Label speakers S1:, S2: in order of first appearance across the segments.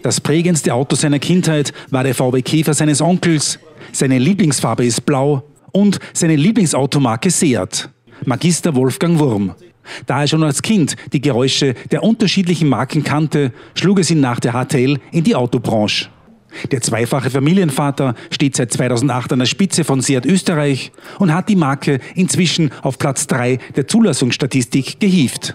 S1: Das prägendste Auto seiner Kindheit war der VW Käfer seines Onkels. Seine Lieblingsfarbe ist blau und seine Lieblingsautomarke Seat. Magister Wolfgang Wurm. Da er schon als Kind die Geräusche der unterschiedlichen Marken kannte, schlug es ihn nach der HTL in die Autobranche. Der zweifache Familienvater steht seit 2008 an der Spitze von Seat Österreich und hat die Marke inzwischen auf Platz 3 der Zulassungsstatistik gehievt.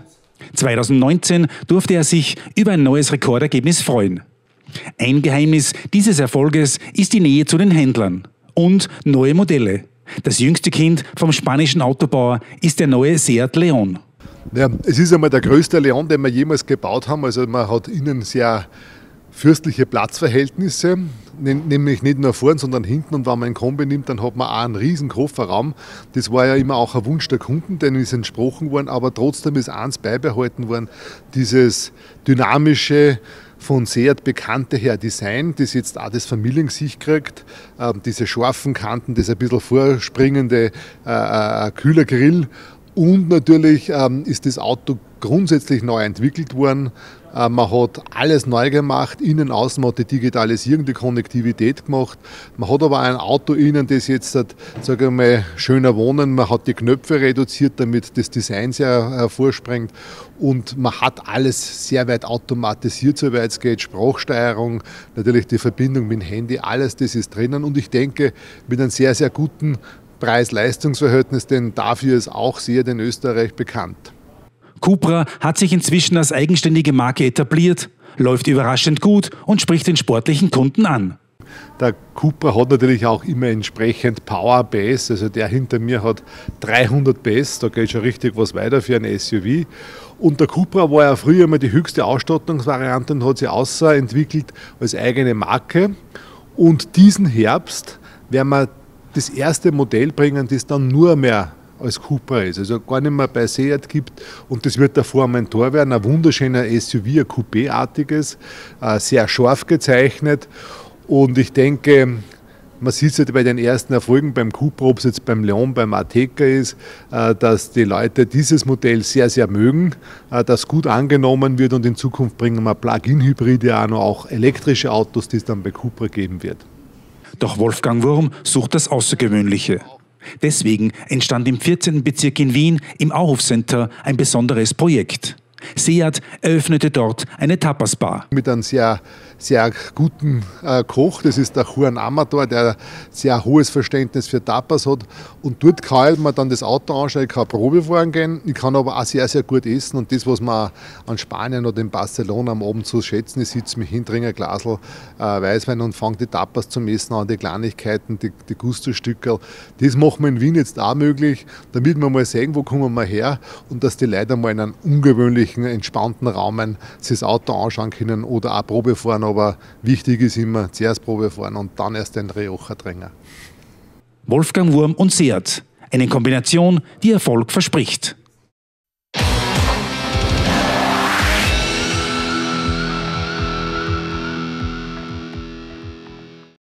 S1: 2019 durfte er sich über ein neues Rekordergebnis freuen. Ein Geheimnis dieses Erfolges ist die Nähe zu den Händlern und neue Modelle. Das jüngste Kind vom spanischen Autobauer ist der neue Seat León.
S2: Ja, es ist einmal der größte León, den wir jemals gebaut haben. Also man hat innen sehr fürstliche Platzverhältnisse, nämlich nicht nur vorn, sondern hinten. Und wenn man ein Kombi nimmt, dann hat man auch einen riesen Kofferraum. Das war ja immer auch ein Wunsch der Kunden, denen ist entsprochen worden, aber trotzdem ist eins beibehalten worden, dieses dynamische, von Seat bekannte her Design, das jetzt auch das Familiengesicht kriegt, diese scharfen Kanten, das ein bisschen vorspringende Kühlergrill. Und natürlich ist das Auto grundsätzlich neu entwickelt worden. Man hat alles neu gemacht, innen, außen, man hat die Digitalisierung, die Konnektivität gemacht. Man hat aber ein Auto innen, das jetzt, sage ich mal, schöner wohnen. Man hat die Knöpfe reduziert, damit das Design sehr hervorspringt. Und man hat alles sehr weit automatisiert, soweit es geht. Sprachsteuerung, natürlich die Verbindung mit dem Handy, alles das ist drinnen. Und ich denke, mit einem sehr, sehr guten Preis-Leistungs-Verhältnis, denn dafür ist auch Seat in Österreich bekannt.
S1: Cupra hat sich inzwischen als eigenständige Marke etabliert, läuft überraschend gut und spricht den sportlichen Kunden an.
S2: Der Cupra hat natürlich auch immer entsprechend Power PS, also der hinter mir hat 300 PS, da geht schon richtig was weiter für ein SUV. Und der Cupra war ja früher mal die höchste Ausstattungsvariante und hat sich außerentwickelt als eigene Marke. Und diesen Herbst werden wir das erste Modell bringen, das dann nur mehr als Cupra ist, also gar nicht mehr bei Seat gibt, und das wird der Formentor werden, ein wunderschöner SUV, ein Coupé-artiges, sehr scharf gezeichnet, und ich denke, man sieht es halt bei den ersten Erfolgen beim Cupra, ob es jetzt beim León, beim Ateca ist, dass die Leute dieses Modell sehr, sehr mögen, das gut angenommen wird, und in Zukunft bringen wir Plug-in-Hybride auch elektrische Autos, die es dann bei Cupra geben wird.
S1: Doch Wolfgang Wurm sucht das Außergewöhnliche. Deswegen entstand im 14. Bezirk in Wien im Auhof Center ein besonderes Projekt. Seat eröffnete dort eine Tapas-Bar.
S2: Mit einem sehr, sehr guten Koch, das ist der Juan Amador, der sehr hohes Verständnis für Tapas hat. Und dort kann man dann das Auto anschauen, ich kann Probe fahren gehen, ich kann aber auch sehr, sehr gut essen. Und das, was man an Spanien oder in Barcelona am Abend so schätzen, ich sitze mich hin, trinke ein Glasl Weißwein und fange die Tapas zum Essen an, die Kleinigkeiten, die Gusto-Stückerl. Das machen wir in Wien jetzt auch möglich, damit wir mal sehen, wo kommen wir her, und dass die Leute mal in einem ungewöhnlichen, entspannten Rahmen sich das Auto anschauen können oder auch Probe fahren, aber wichtig ist immer zuerst Probe fahren und dann erst den Rioja trinken.
S1: Wolfgang Wurm und Seat, eine Kombination, die Erfolg verspricht.